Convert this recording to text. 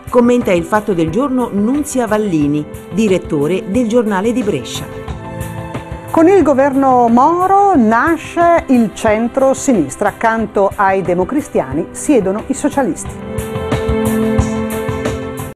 Commenta il Fatto del Giorno Nunzia Vallini, direttore del Giornale di Brescia. Con il governo Moro nasce il centro-sinistra. Accanto ai democristiani siedono i socialisti.